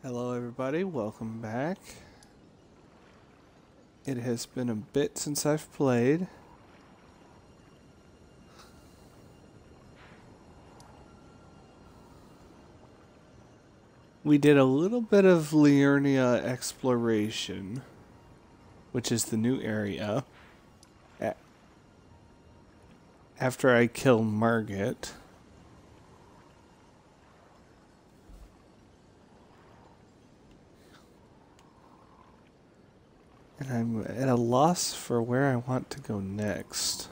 Hello everybody, welcome back. It has been a bit since I've played. We did a little bit of Liurnia exploration, which is the new area, after I killed Margit. And I'm at a loss for where I want to go next.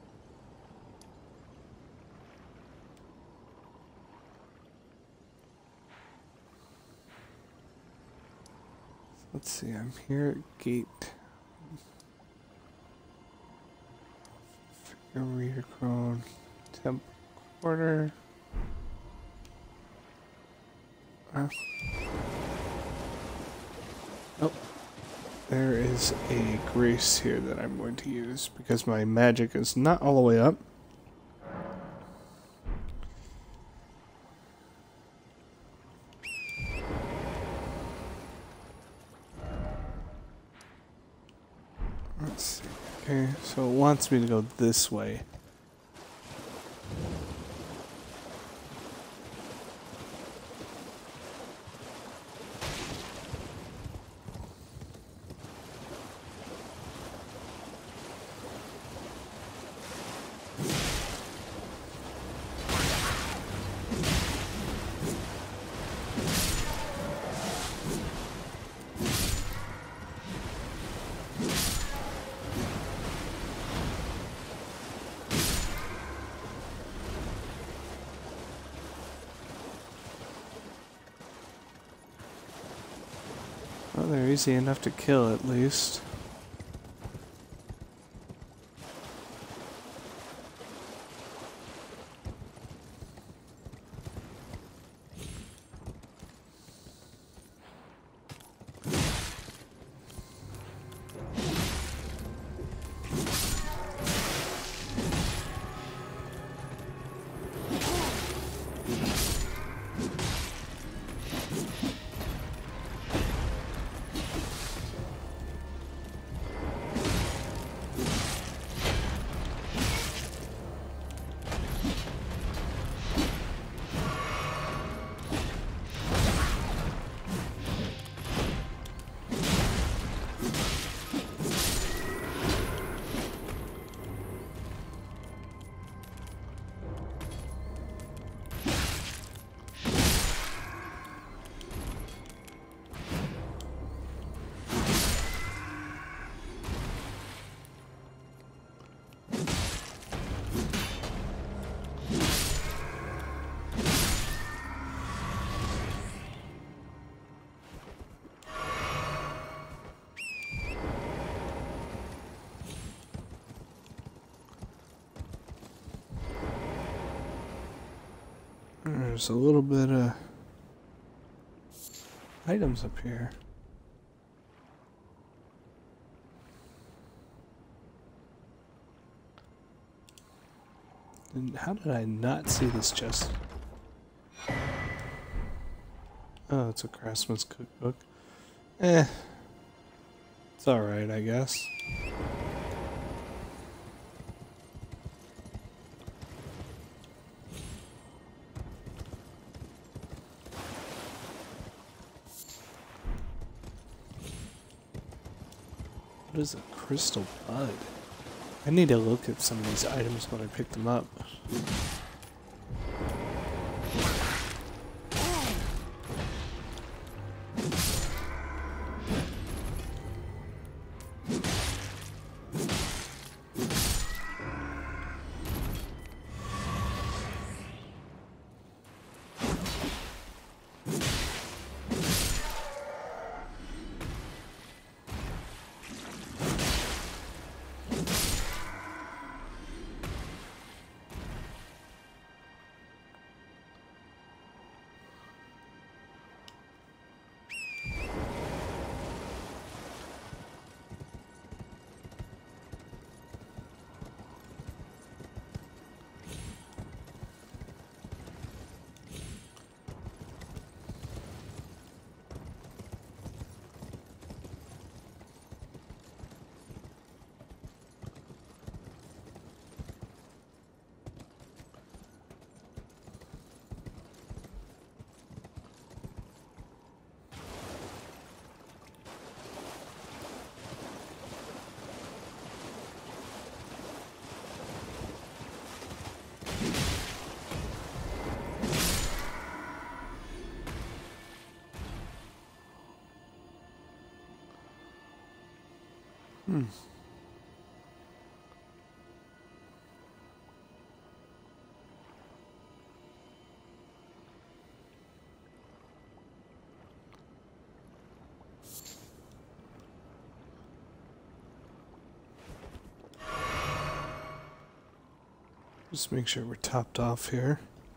Let's see, I'm here at Gate. Reader Crone, Temp Quarter. Oh, there is a grace here that I'm going to use because my magic is not all the way up. Let's see. Okay, so it wants me to go this way. Well, they're easy enough to kill at least. There's a little bit of items up here. And how did I not see this chest? Oh, it's a craftsman's cookbook. It's alright, I guess. What is a crystal bud? I need to look at some of these items when I pick them up. Just make sure we're topped off here.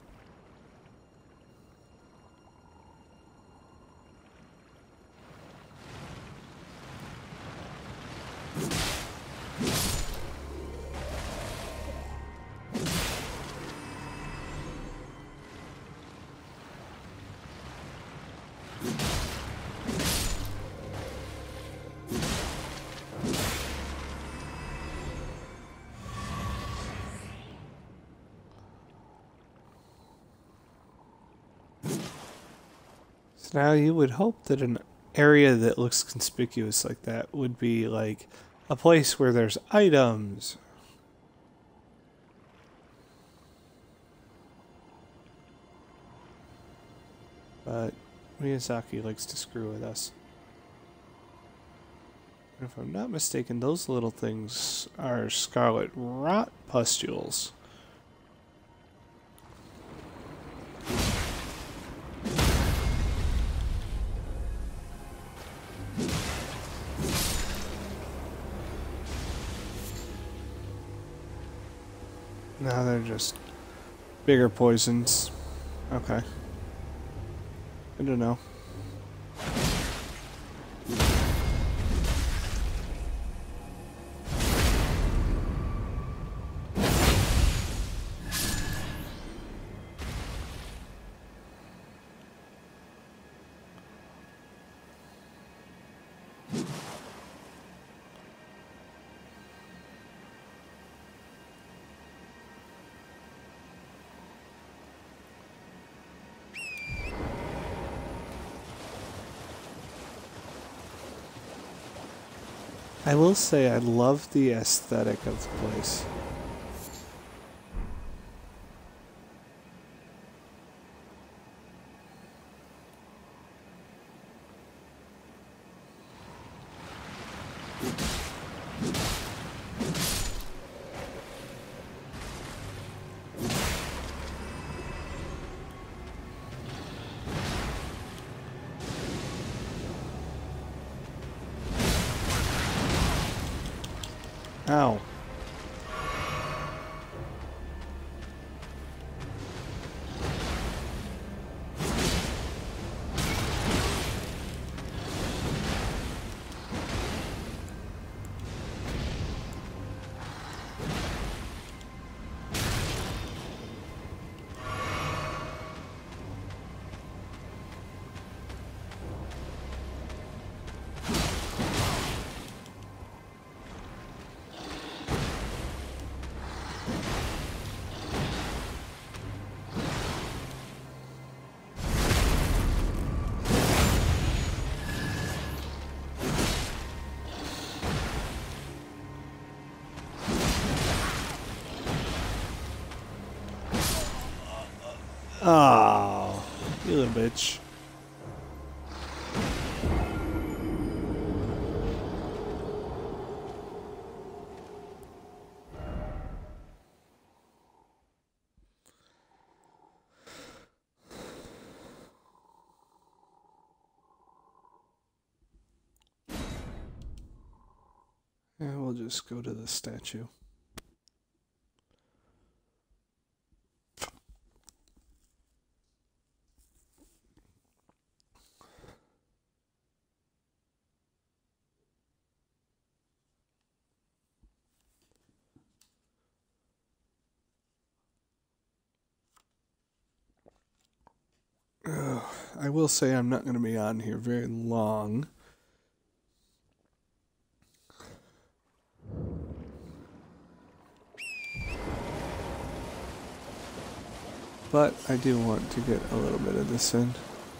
So now you would hope that an area that looks conspicuous like that would be like a place where there's items. But Miyazaki likes to screw with us. And if I'm not mistaken, those little things are scarlet rot pustules. No, they're just bigger poisons. Okay. I don't know. I will say I love the aesthetic of the place. Ow. Oh, you little bitch. Yeah, we'll just go to the statue. I will say I'm not going to be on here very long. But I do want to get a little bit of this in.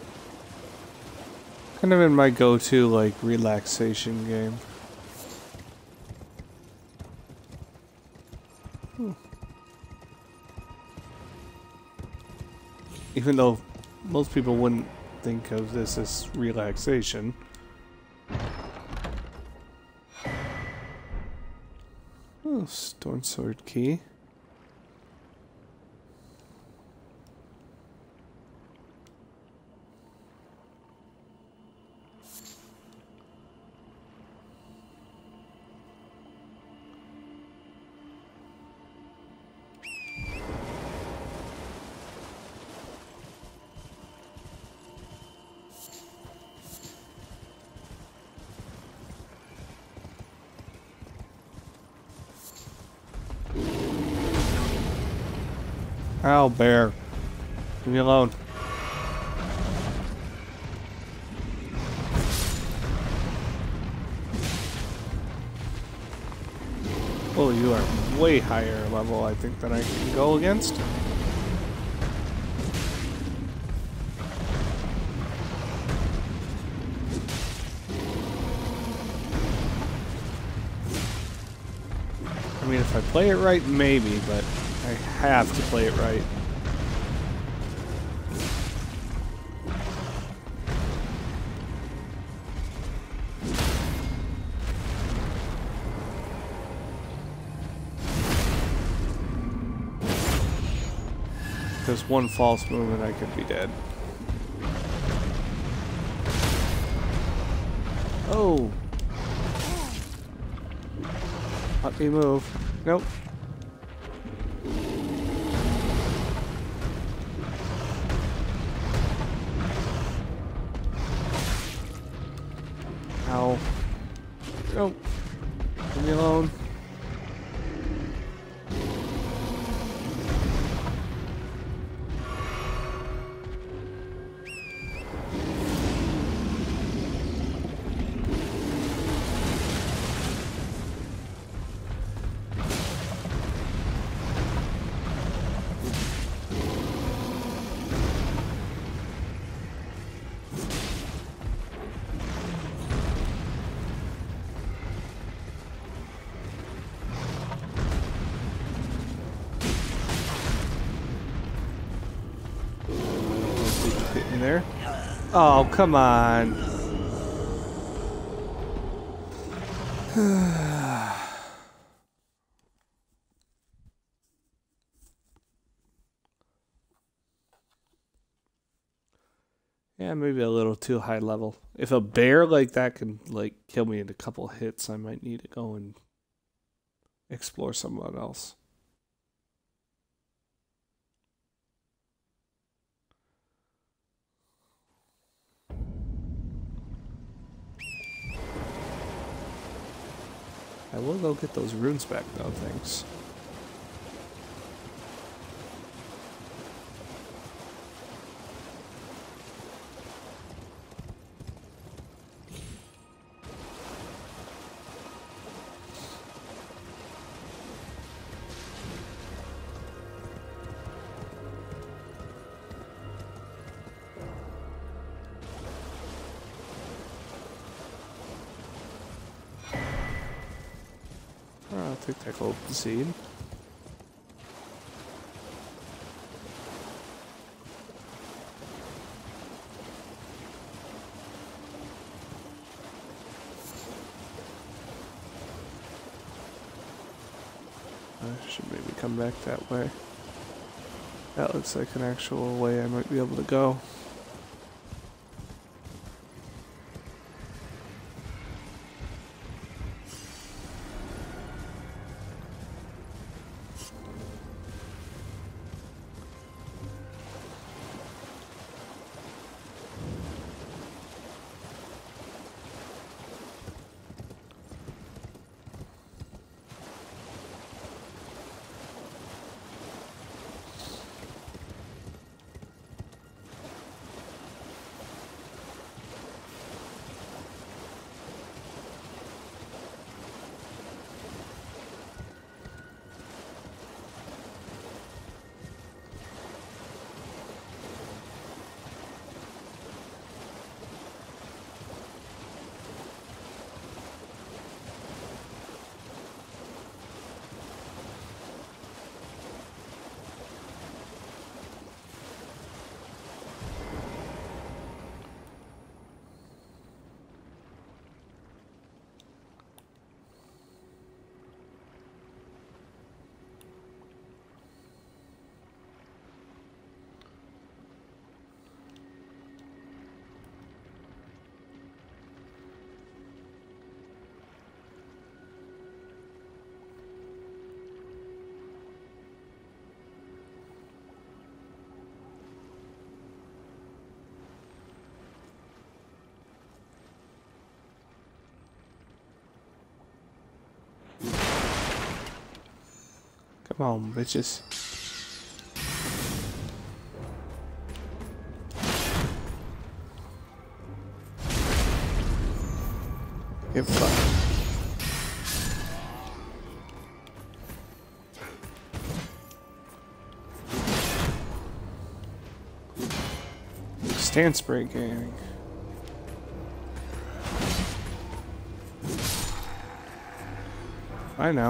Kind of in my go-to, like, relaxation game. Even though most people wouldn't think of this as relaxation. stone sword key. Ow, bear. Leave me alone. Oh, you are way higher level, I think, than I can go against. I mean, if I play it right, maybe, but I have to play it right. Because one false move and I could be dead. Oh! Let me move. Nope. Ow. Nope. Leave me alone. Hit me there. Oh, come on. Yeah, maybe a little too high level. If a bear like that can like kill me in a couple hits, I might need to go and explore someone else. I will go get those runes back though, thanks. I'll take that gold seed. I should maybe come back that way. That looks like an actual way I might be able to go. Come on, bitches. Get fucked. Stance breaking. I know.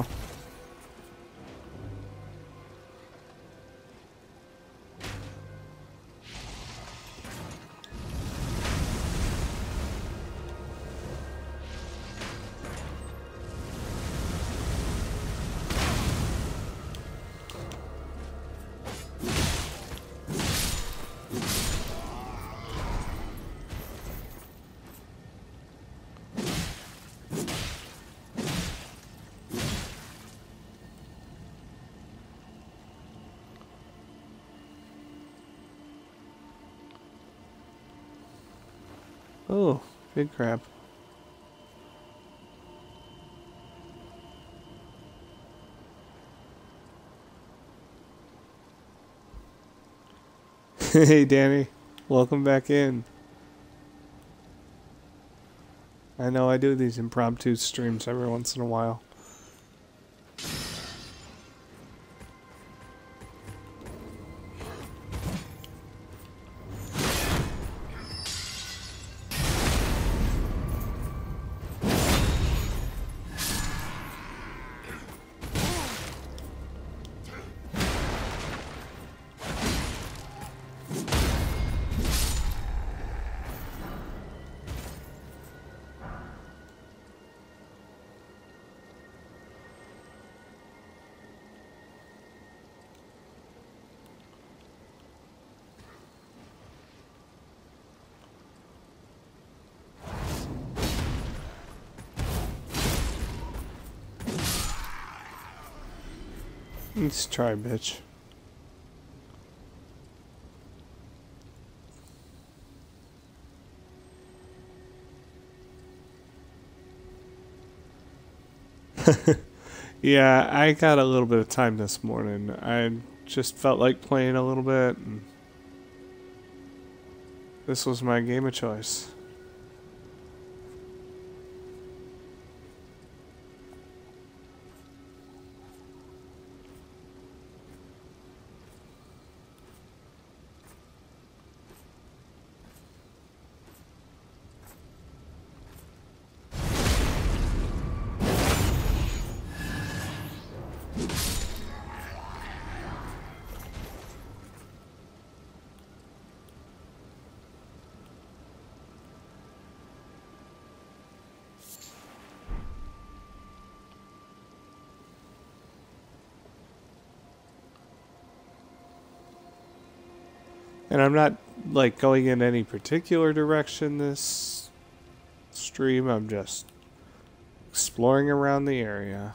Oh, big crab. Hey Danny, welcome back in. I know I do these impromptu streams every once in a while. Let's try, bitch. Yeah, I got a little bit of time this morning. I just felt like playing a little bit, and this was my game of choice. And I'm not like going in any particular direction this stream. I'm just exploring around the area.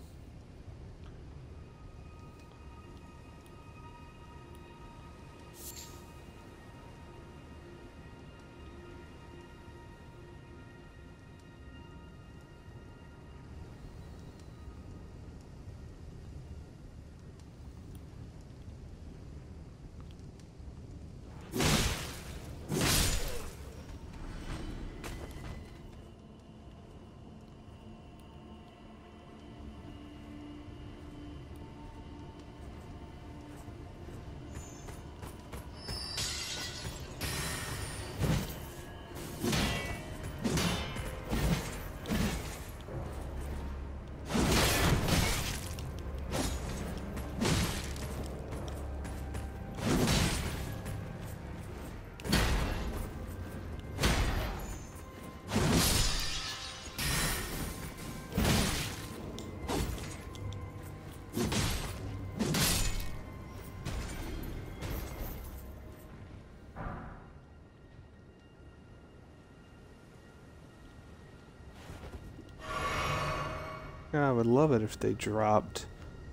Yeah, I would love it if they dropped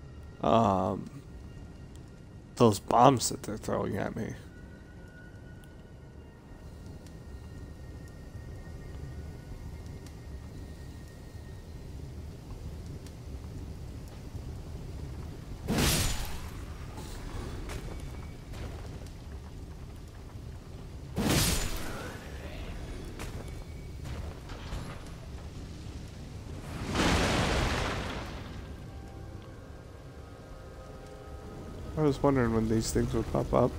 those bombs that they're throwing at me. I was wondering when these things would pop up.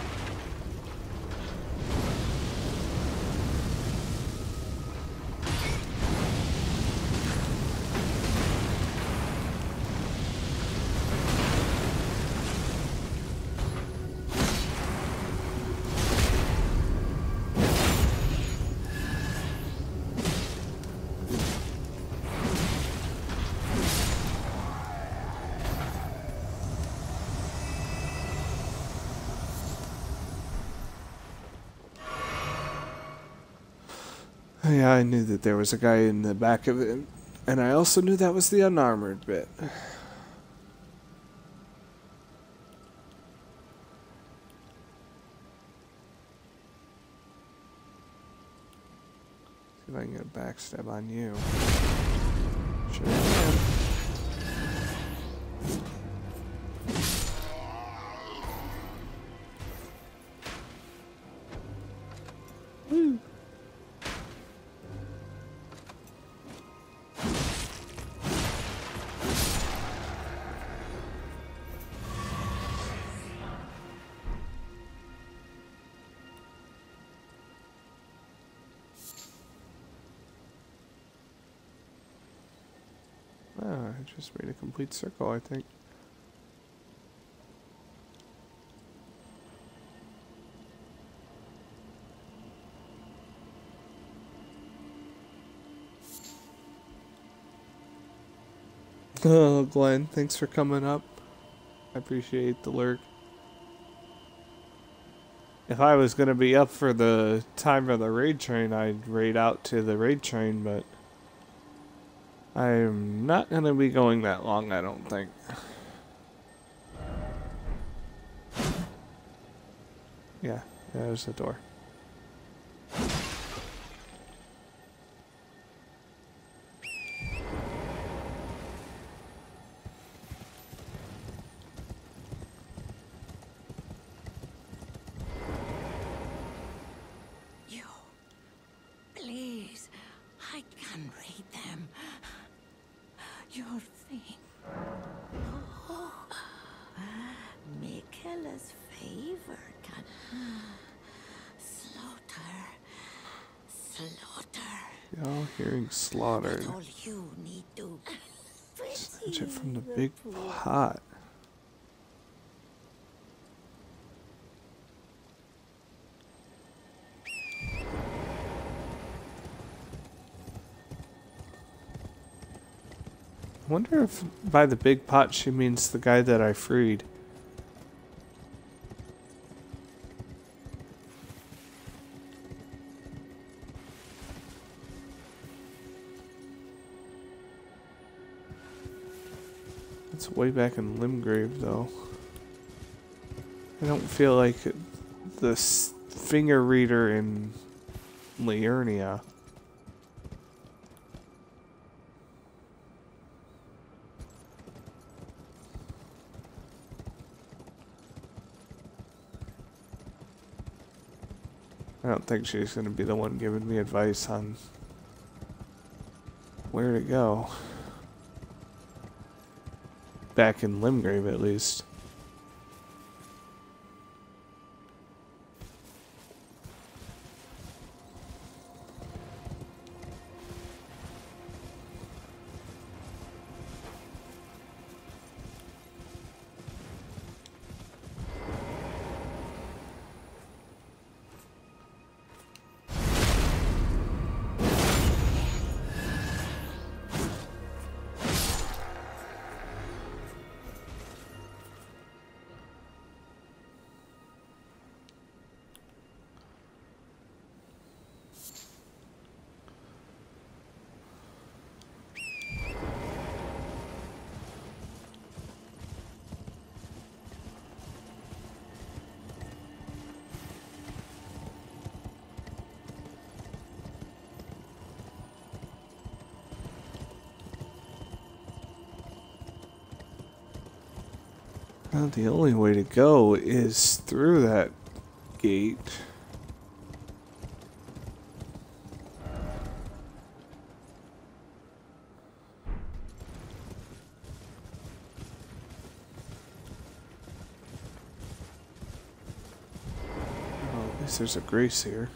Yeah, I knew that there was a guy in the back of it, and I also knew that was the unarmored bit. See if I can get a backstab on you. Sure can. Woo. Oh, I just made a complete circle, I think. Oh, Glenn, thanks for coming up. I appreciate the lurk. If I was going to be up for the time of the raid train, I'd raid out to the raid train, but I'm not going to be going that long, I don't think. Yeah, there's the door. Please, I can read them. Your thing. Oh, Michaela's favor can slaughter. Y'all hearing slaughtered. That's all you need to. Snatch it from the big pot. I wonder if by the big pot she means the guy that I freed. It's way back in Limgrave, though. I don't feel like the finger reader in Liurnia. I don't think she's going to be the one giving me advice on where to go. Back in Limgrave, at least. Well, the only way to go is through that gate. least there's a grace here.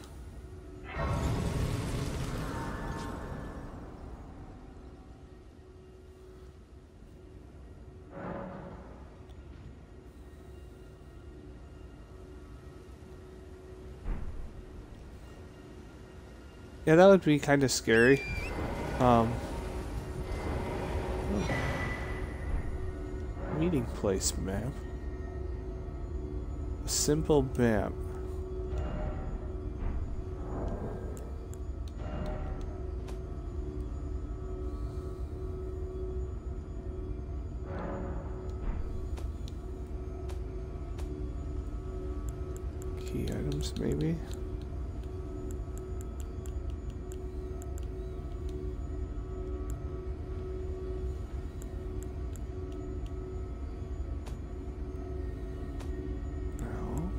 Yeah, that would be kind of scary. Meeting place map. A simple map. Key items, maybe? No.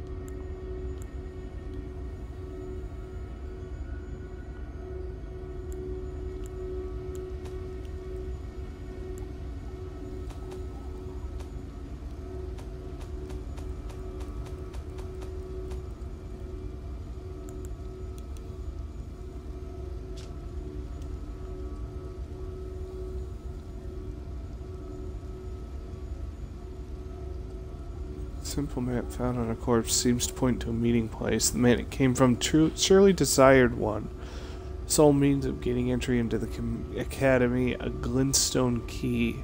Simple map found on a corpse seems to point to a meeting place. The man it came from surely desired one. Sole means of gaining entry into the academy, a glintstone key.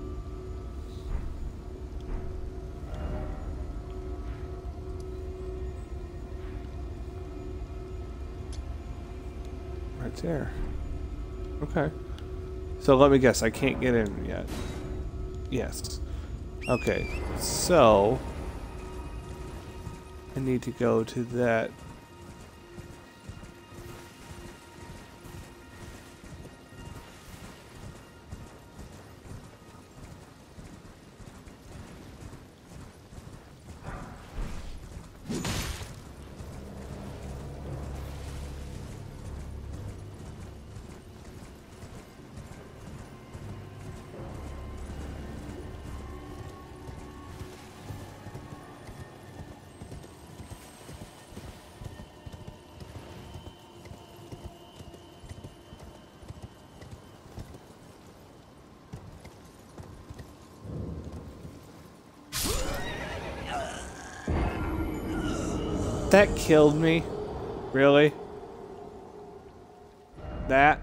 Right there. Okay. So let me guess, I can't get in yet. Yes. Okay, so I need to go to that. That killed me. Really? That?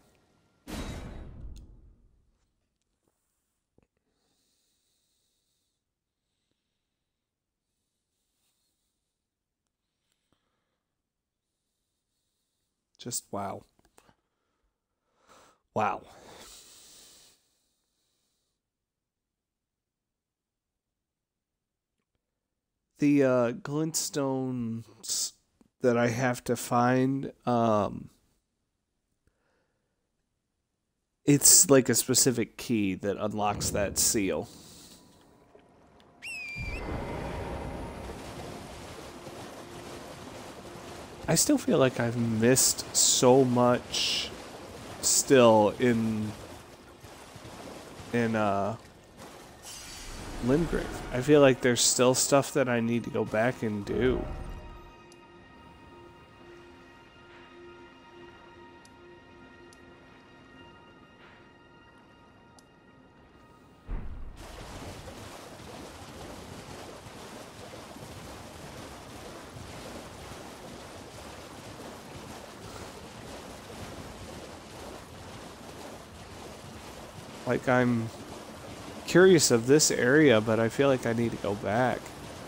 Just wow. Wow. The glintstones that I have to find, it's like a specific key that unlocks that seal. I still feel like I've missed so much still in Limgrave. I feel like there's still stuff that I need to go back and do. Like, I'm curious of this area, but I feel like I need to go back.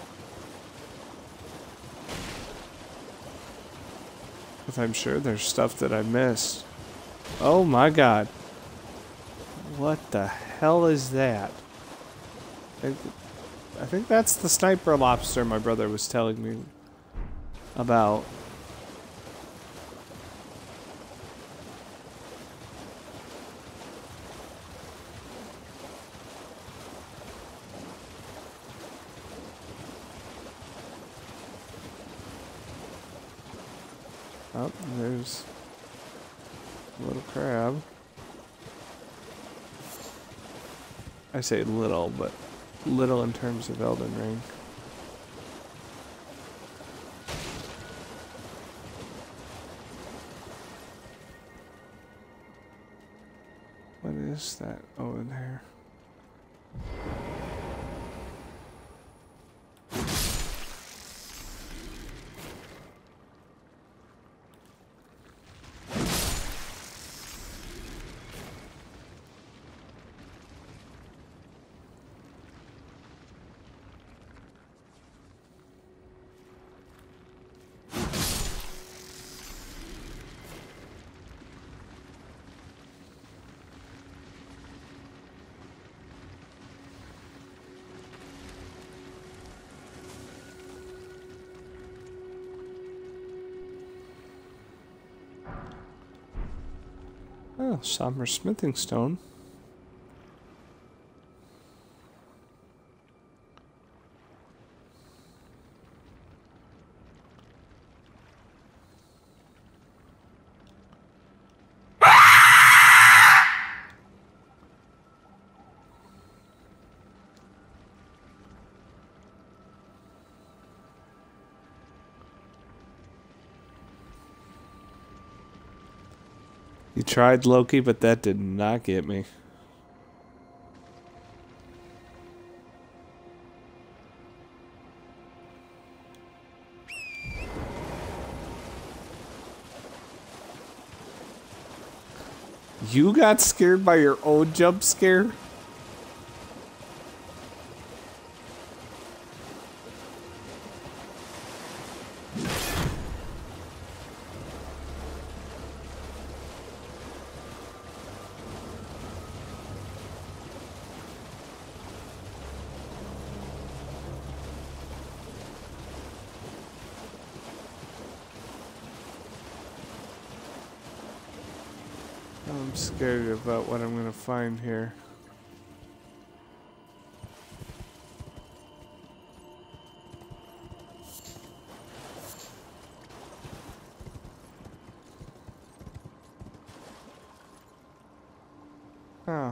Because I'm sure there's stuff that I missed. Oh my god. What the hell is that? I think that's the sniper lobster my brother was telling me about. Oh, there's a little crab. I say little, but little in terms of Elden Ring. is that over there? Oh, somber smithing stone. You tried, Loki, but that did not get me. You got scared by your own jump scare? I'm scared about what I'm gonna find here. Oh.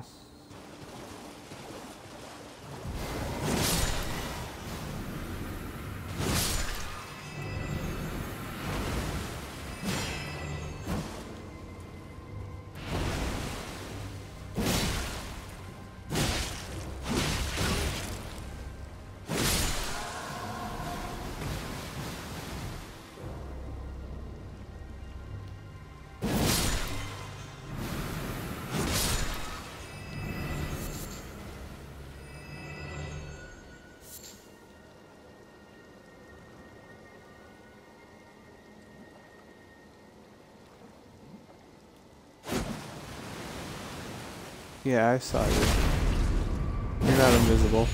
Yeah, I saw you. You're not invisible.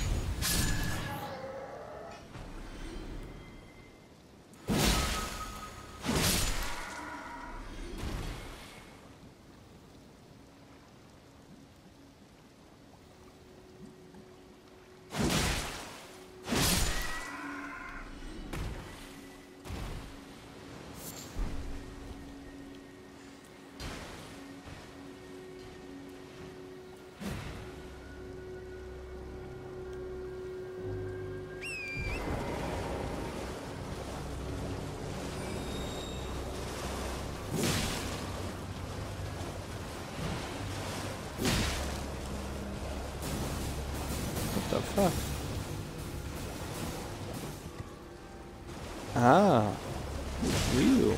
What the fuck? Ah, you.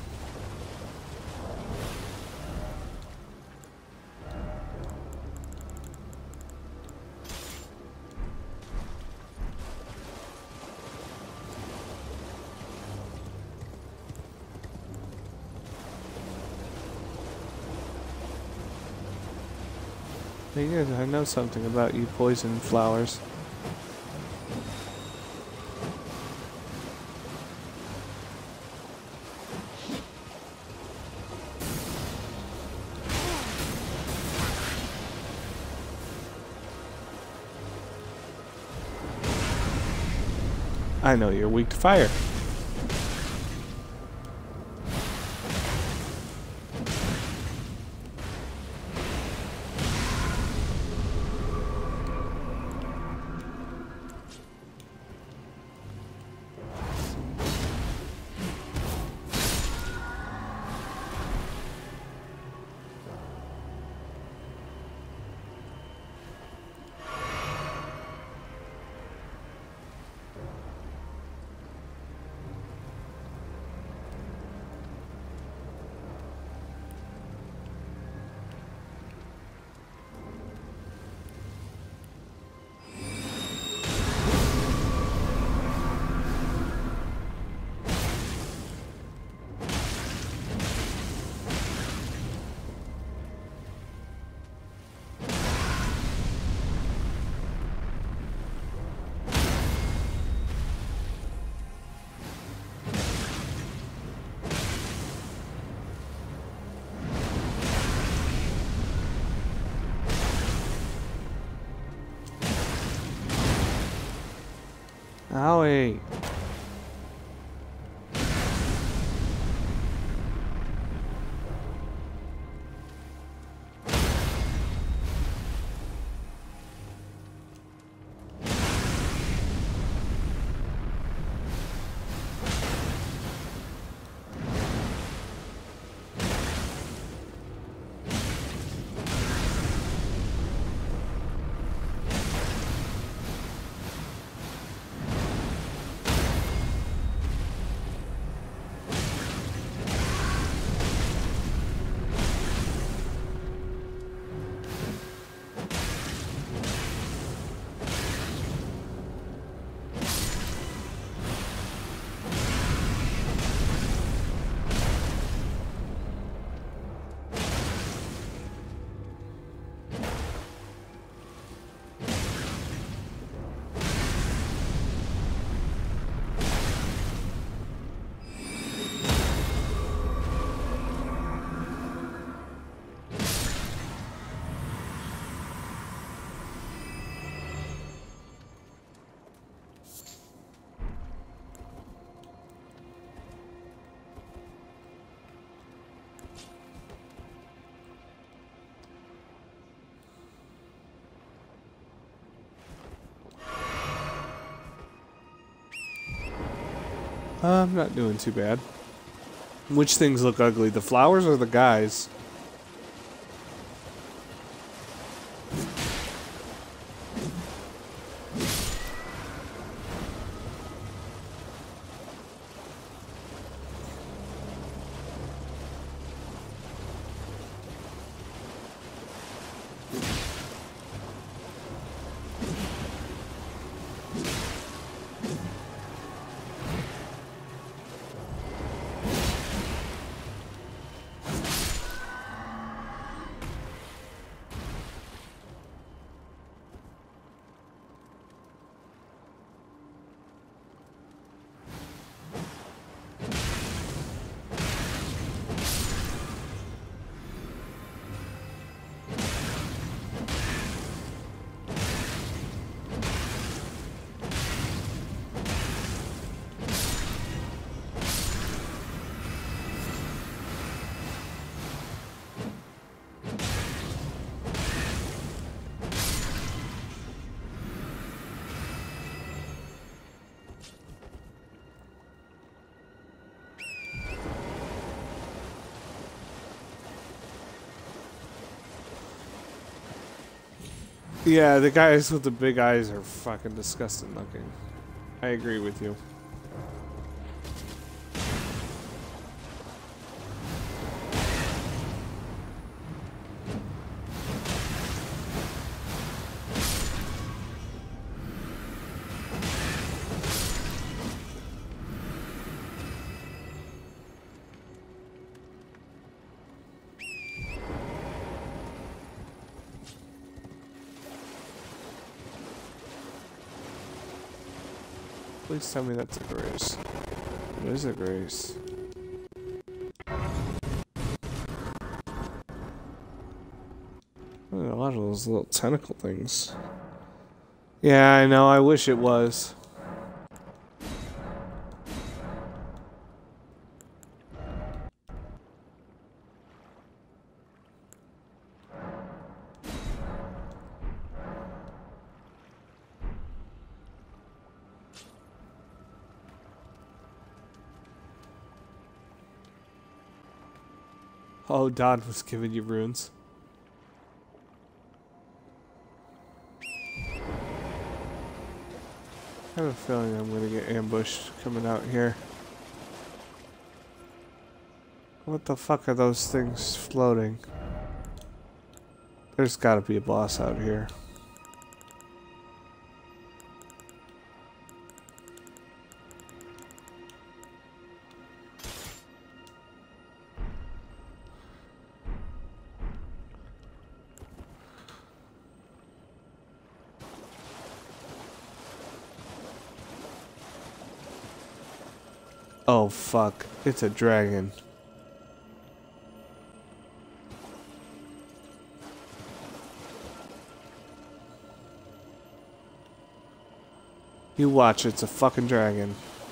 Thing is, I know something about you poison flowers. I know you're weak to fire. Owie. I'm not doing too bad. Which things look ugly? The flowers or the guys? Yeah, the guys with the big eyes are fucking disgusting looking. I agree with you. Please tell me that's a grace. It is a grace. Oh, a lot of those little tentacle things. Yeah, I know. I wish it was. Oh, Don was giving you runes. I have a feeling I'm gonna get ambushed coming out here. What the fuck are those things floating? There's gotta be a boss out here. Oh fuck, it's a dragon. You watch, it's a fucking dragon.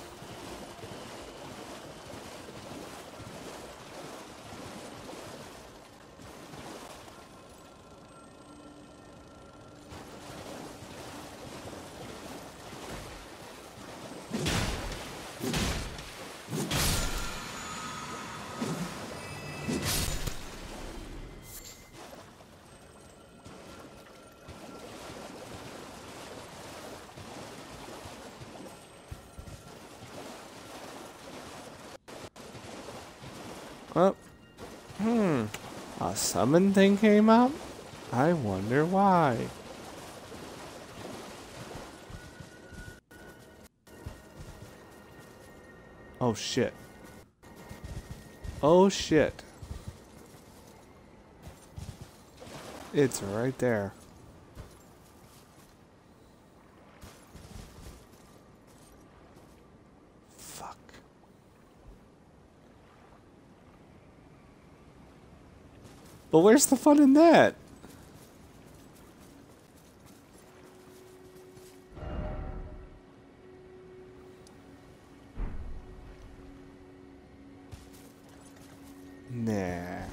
Oh. A summon thing came up? I wonder why. Oh shit. Oh shit. It's right there. Fuck. But where's the fun in that? Nah.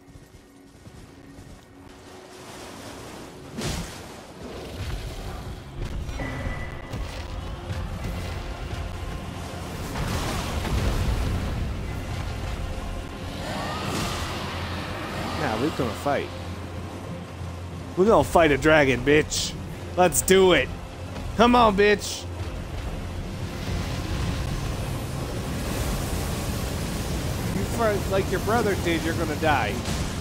Nah, we're gonna fight. We're gonna fight a dragon, bitch. Let's do it. Come on, bitch. You fight like your brother did, you're gonna die.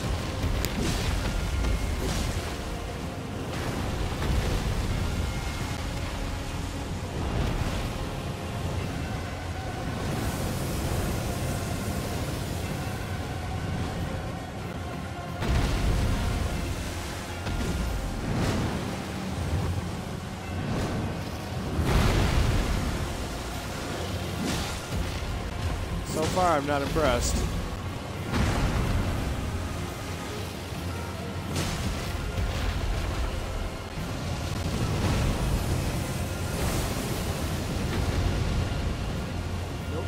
So far, I'm not impressed. Nope.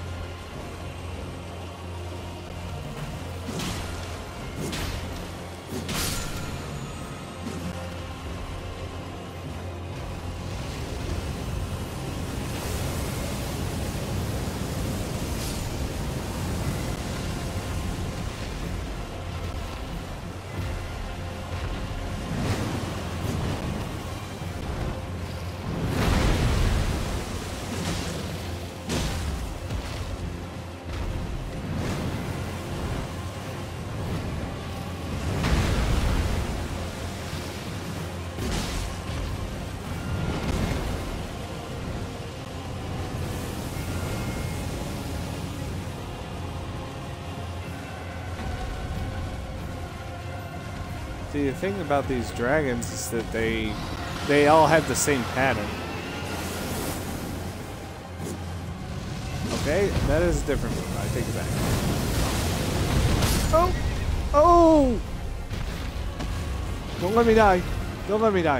See, the thing about these dragons is that they all have the same pattern. Okay, that is a different move. I take it back. Oh! Oh! Don't let me die. Don't let me die.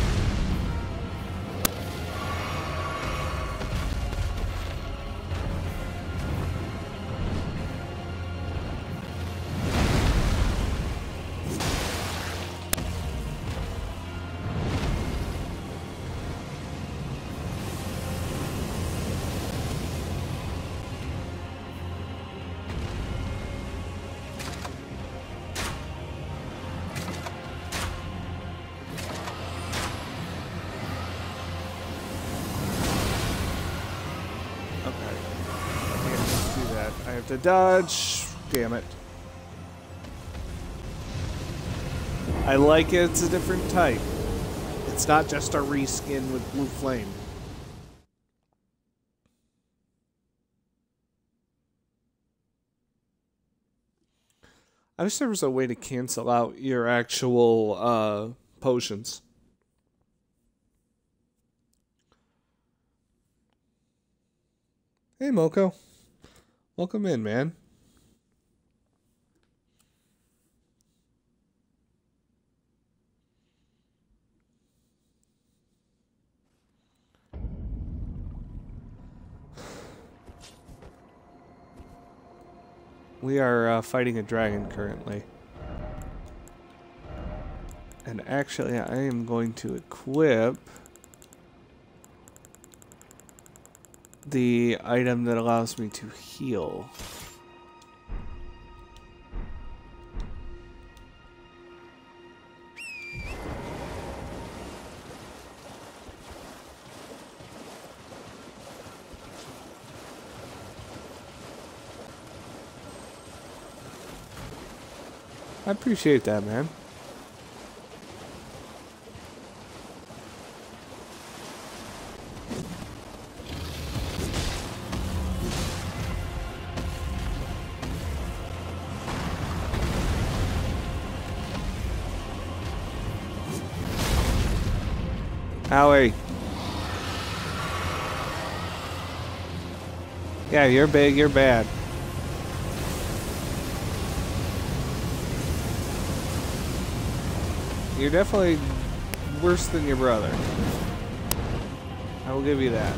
I have to dodge. Damn it. I like it. It's a different type. It's not just a reskin with blue flame. I wish there was a way to cancel out your actual potions. Hey, Moko. Welcome in, man. We are fighting a dragon currently. And actually, I am going to equip the item that allows me to heal. I appreciate that, man. Howie. Yeah, you're big, you're bad. You're definitely worse than your brother. I will give you that.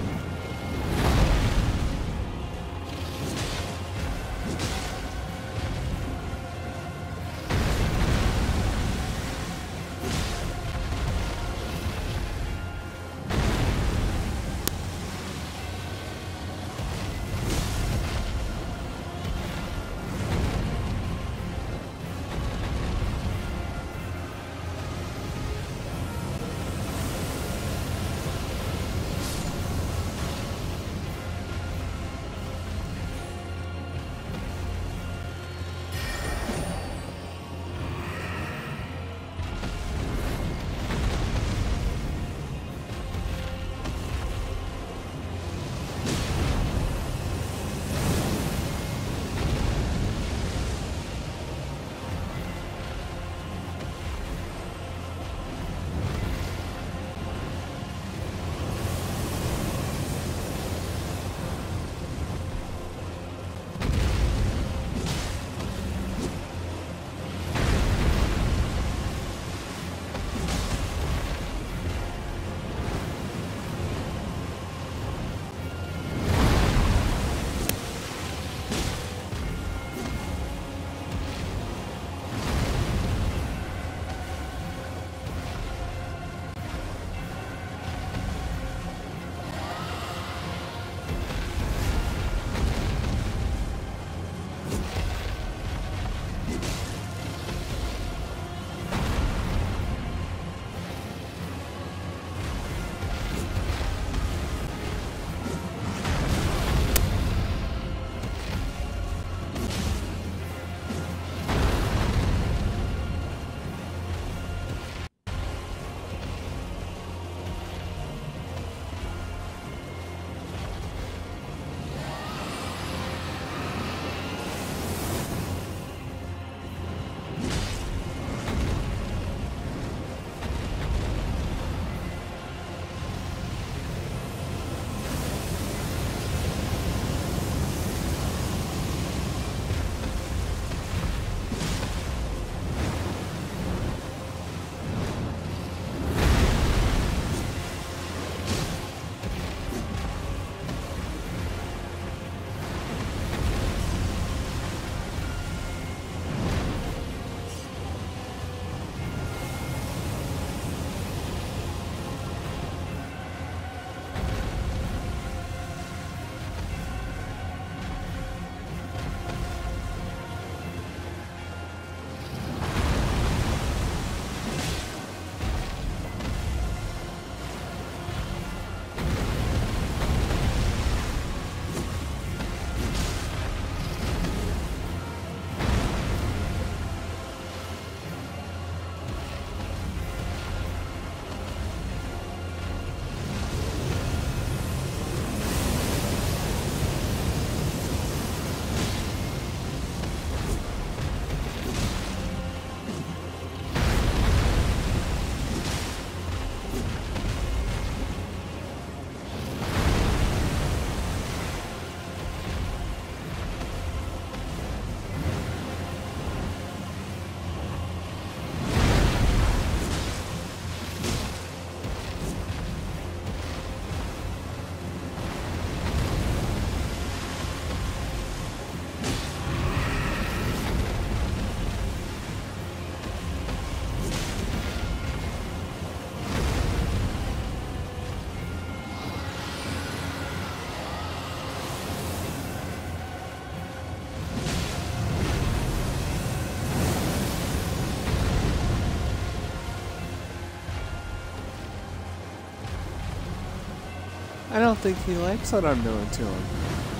I don't think he likes what I'm doing to him.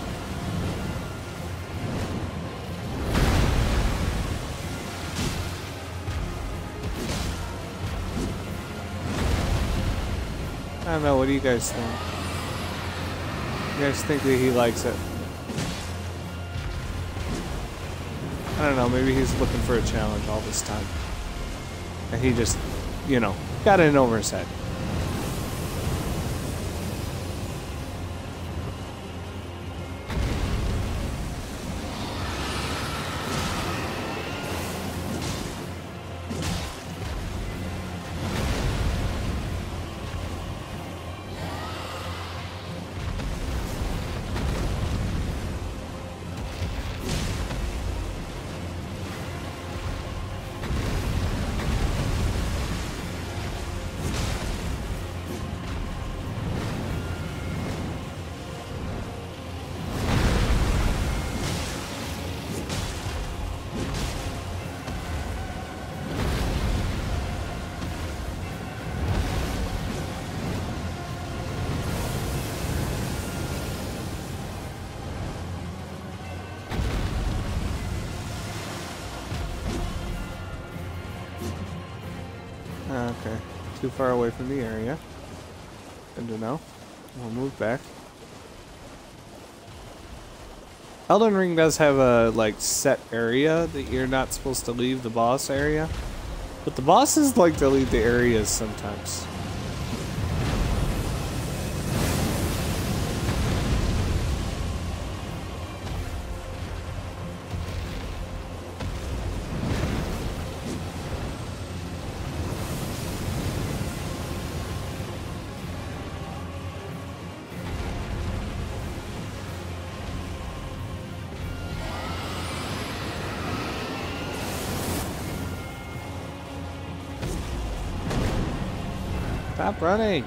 I don't know, what do you guys think? You guys think that he likes it? I don't know, maybe he's looking for a challenge all this time. And he just, you know, got in over his head. Okay, too far away from the area. Good to know. We'll move back. Elden Ring does have a like set area that you're not supposed to leave the boss area, but the bosses like to leave the areas sometimes. Stop running!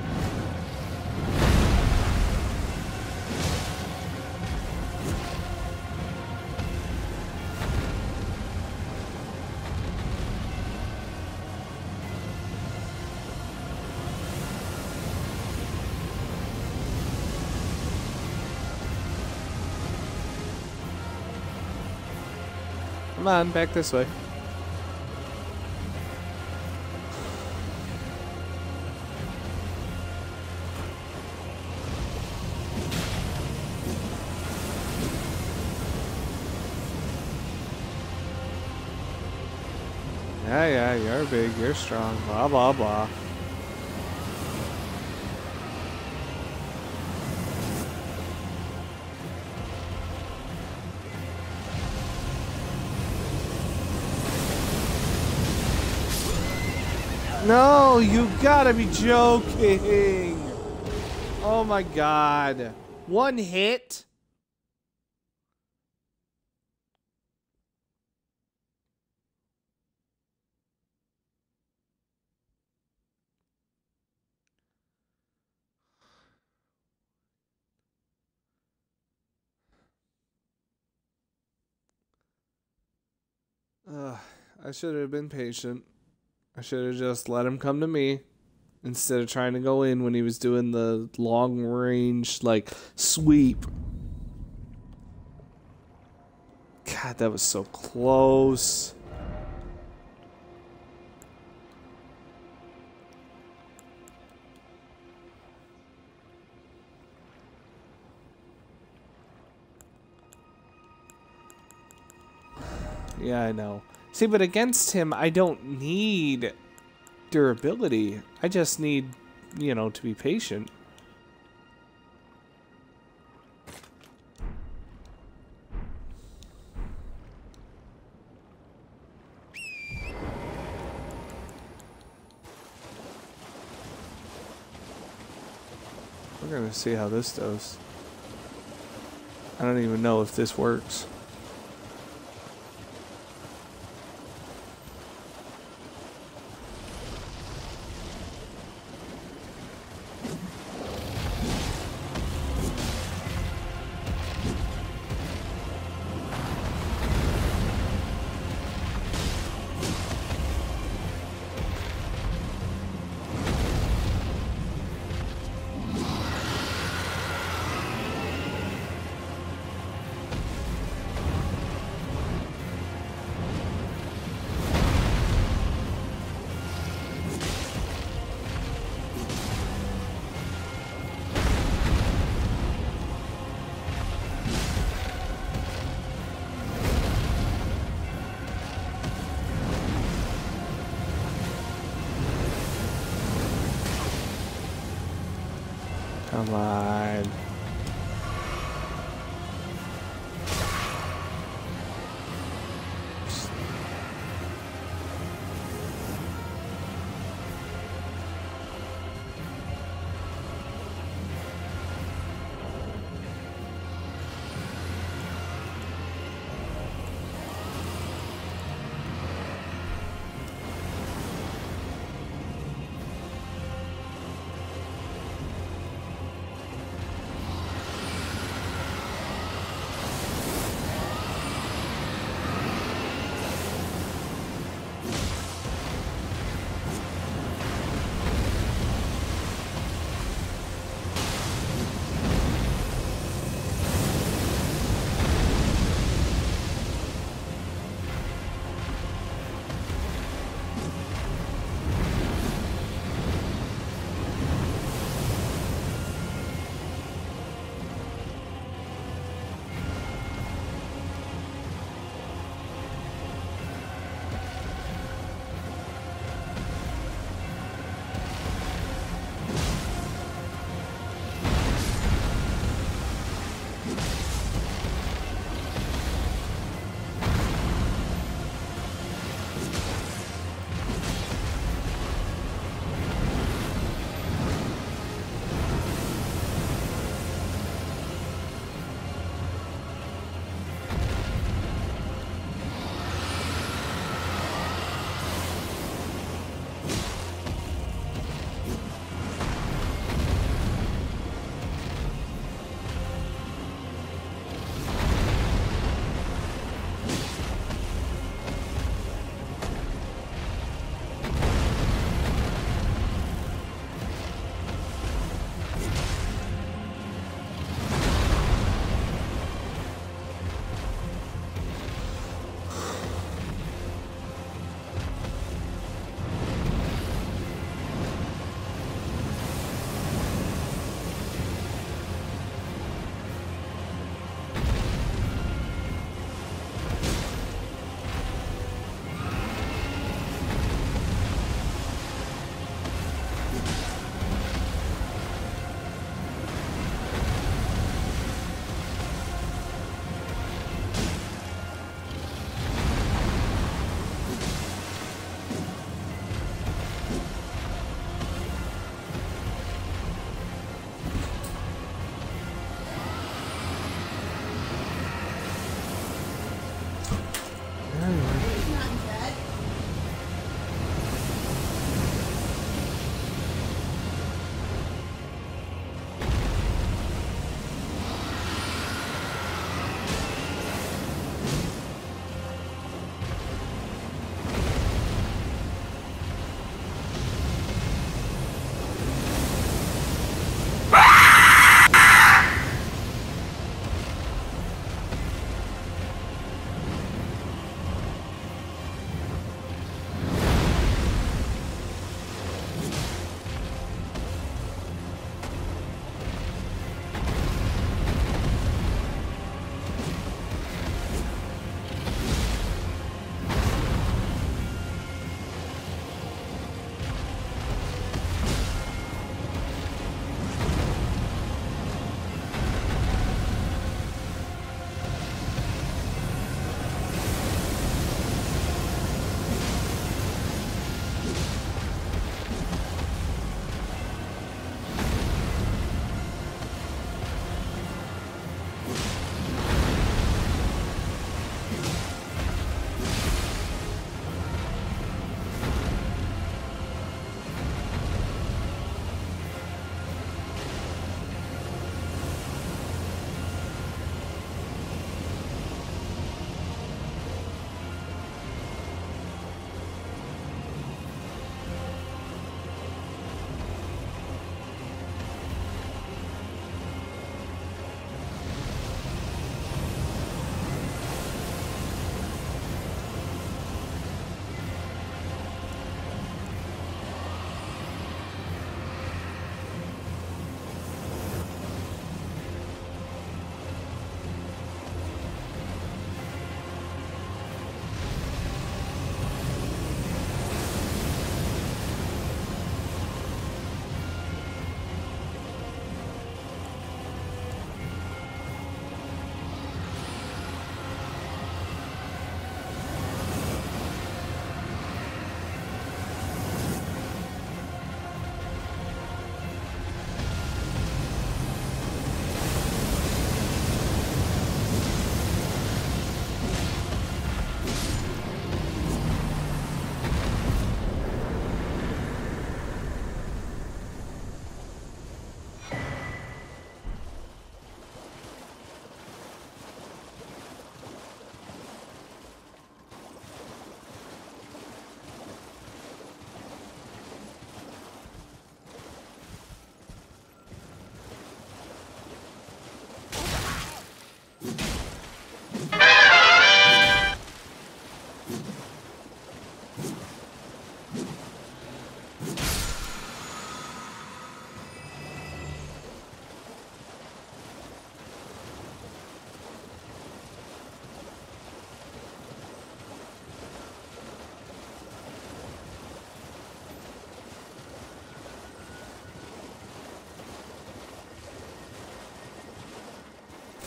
Come on, back this way. Yeah, you're big, you're strong, blah, blah, blah. No, you gotta be joking. Oh my god. One hit? I should have been patient. I should have just let him come to me instead of trying to go in when he was doing the long range, like, sweep. God, that was so close. Yeah, I know. See, but against him, I don't need durability. I just need, you know, to be patient. We're gonna see how this goes. I don't even know if this works. Come on.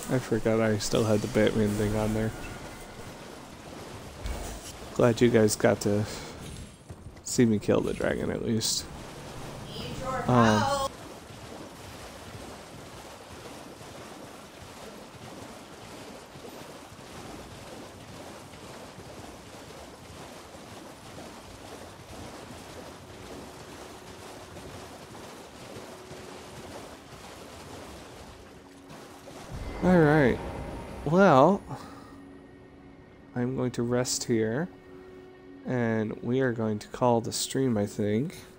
I forgot I still had the Batman thing on there. Glad you guys got to see me kill the dragon at least. Alright. Well, I'm going to rest here. And we are going to call the stream, I think.